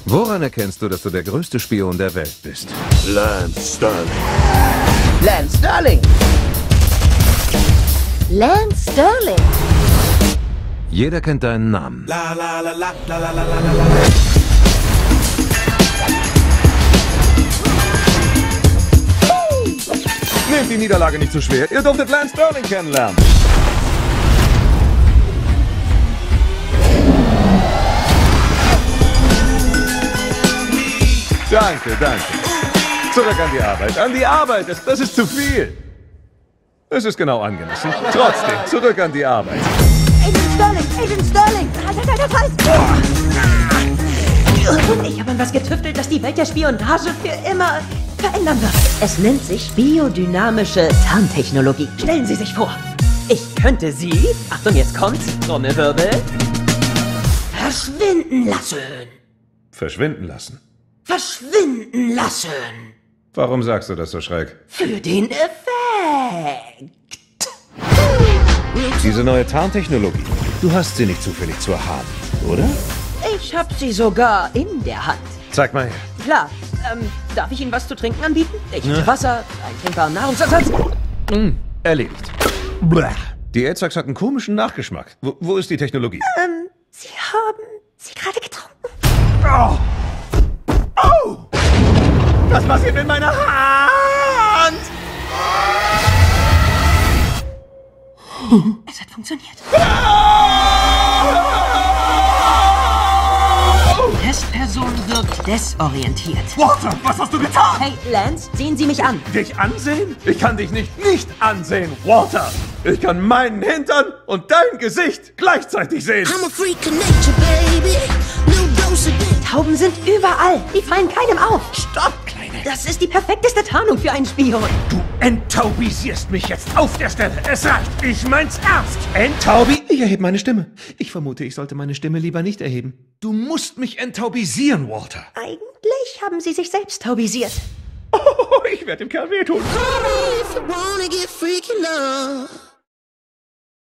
Woran erkennst du, dass du der größte Spion der Welt bist? Lance Sterling. Lance Sterling. Lance Sterling. Jeder kennt deinen Namen. La la la la la la la la la. Nehmt die Niederlage nicht zu schwer. Ihr durftet Lance Sterling kennenlernen. Danke, danke. Zurück an die Arbeit. An die Arbeit. Das ist zu viel. Es ist genau angemessen. Trotzdem, zurück an die Arbeit. Agent Sterling! Agent Sterling! Halt! Ich habe an was getüftelt, das die Welt der Spionage für immer verändern wird. Es nennt sich biodynamische Tarntechnologie. Stellen Sie sich vor, ich könnte Sie, Achtung, jetzt kommt's, Trommelwirbel, verschwinden lassen. Verschwinden lassen. Verschwinden lassen. Warum sagst du das so schräg? Für den Effekt. Diese neue Tarntechnologie. Du hast sie nicht zufällig zur Hand, oder? Ich hab sie sogar in der Hand. Zeig mal her. Klar. Darf ich Ihnen was zu trinken anbieten? Ich hätte Wasser, einen trinkbaren Nahrungsersatz. Erledigt. Die Airzags hat einen komischen Nachgeschmack. Wo ist die Technologie? Sie haben sie gerade getrunken. Oh! Oh! Was passiert mit meiner Hand? Es hat funktioniert. Die Testperson wirkt desorientiert. Walter, was hast du getan? Hey, Lance, sehen Sie mich an. Dich ansehen? Ich kann dich nicht ansehen, Walter. Ich kann meinen Hintern und dein Gesicht gleichzeitig sehen. I'm a freak of nature, baby. No dose of dick. Tauben sind überall. Die fallen keinem auf. Stopp, Kleine. Das ist die perfekteste Tarnung für einen Spion. Du enttaubisierst mich jetzt auf der Stelle. Es reicht. Ich mein's ernst. Enttaubi... Ich erhebe meine Stimme. Ich vermute, ich sollte meine Stimme lieber nicht erheben. Du musst mich enttaubisieren, Walter. Eigentlich haben Sie sich selbst taubisiert. Oh, ich werde dem Kerl wehtun. If you wanna get freaky love.